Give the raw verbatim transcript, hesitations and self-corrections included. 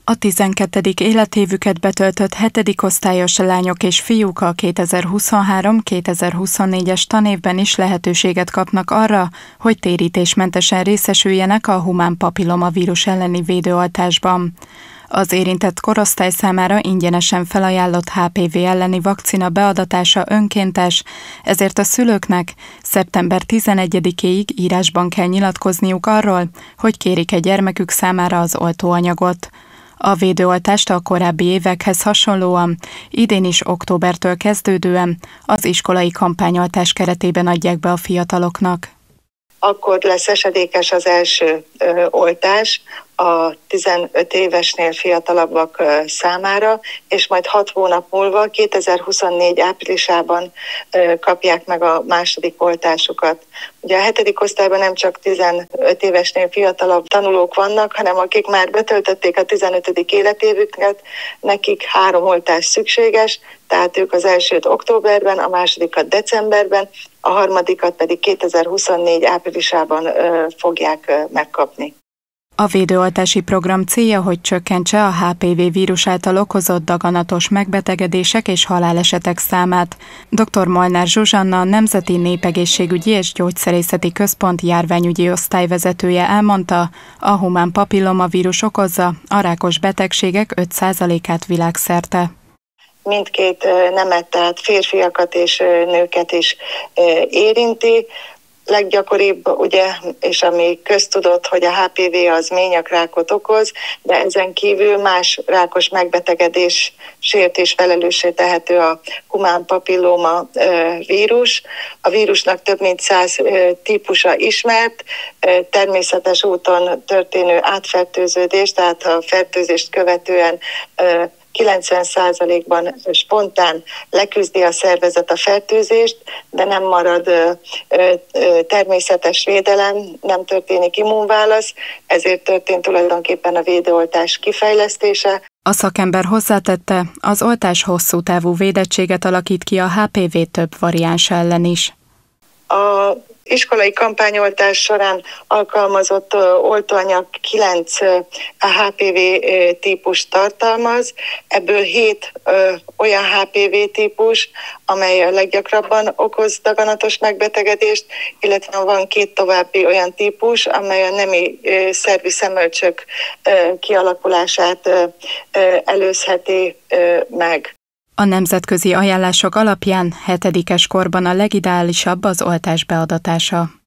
A tizenkettedik életévüket betöltött hetedik osztályos lányok és fiúk a kétezer-huszonhárom kétezer-huszonnégyes tanévben is lehetőséget kapnak arra, hogy térítésmentesen részesüljenek a humán papillomavírus elleni védőoltásban. Az érintett korosztály számára ingyenesen felajánlott há pé vé elleni vakcina beadatása önkéntes, ezért a szülőknek szeptember tizenegyedikéig írásban kell nyilatkozniuk arról, hogy kérik-e gyermekük számára az oltóanyagot. A védőoltást a korábbi évekhez hasonlóan idén is októbertől kezdődően az iskolai kampányoltás keretében adják be a fiataloknak. Akkor lesz esedékes az első ö, oltás a tizenöt évesnél fiatalabbak ö, számára, és majd hat hónap múlva, kétezer-huszonnégy áprilisában ö, kapják meg a második oltásukat. Ugye a hetedik osztályban nem csak tizenöt évesnél fiatalabb tanulók vannak, hanem akik már betöltötték a tizenötödik életévüket, nekik három oltás szükséges, tehát ők az elsőt októberben, a másodikat decemberben, a harmadikat pedig kétezer-huszonnégy áprilisában ö, fogják ö, megkapni. A védőoltási program célja, hogy csökkentse a há pé vé vírus által okozott daganatos megbetegedések és halálesetek számát. dr. Molnár Zsuzsanna, a Nemzeti Népegészségügyi és Gyógyszerészeti Központ járványügyi osztályvezetője elmondta, a humán papillomavírus okozza a rákos betegségek öt százalékát világszerte. Mindkét nemet, tehát férfiakat és nőket is érinti. Leggyakoribb, ugye, és ami köztudott, hogy a há pé vé az ményakrákot okoz, de ezen kívül más rákos megbetegedésért is felelőssé tehető a humán papilloma vírus. A vírusnak több mint száz típusa ismert, természetes úton történő átfertőződés, tehát a fertőzést követően kilencven százalékban spontán leküzdi a szervezet a fertőzést, de nem marad ö, ö, természetes védelem, nem történik immunválasz, ezért történt tulajdonképpen a védőoltás kifejlesztése. A szakember hozzátette, az oltás hosszú távú védettséget alakít ki a há pé vé több variáns ellen is. A iskolai kampányoltás során alkalmazott oltóanyag kilenc há pé vé típus tartalmaz, ebből hét olyan há pé vé típus, amely a leggyakrabban okoz daganatos megbetegedést, illetve van két további olyan típus, amely a nemi szervi szemölcsök kialakulását előzheti meg. A nemzetközi ajánlások alapján hetedikes korban a legideálisabb az oltás beadatása.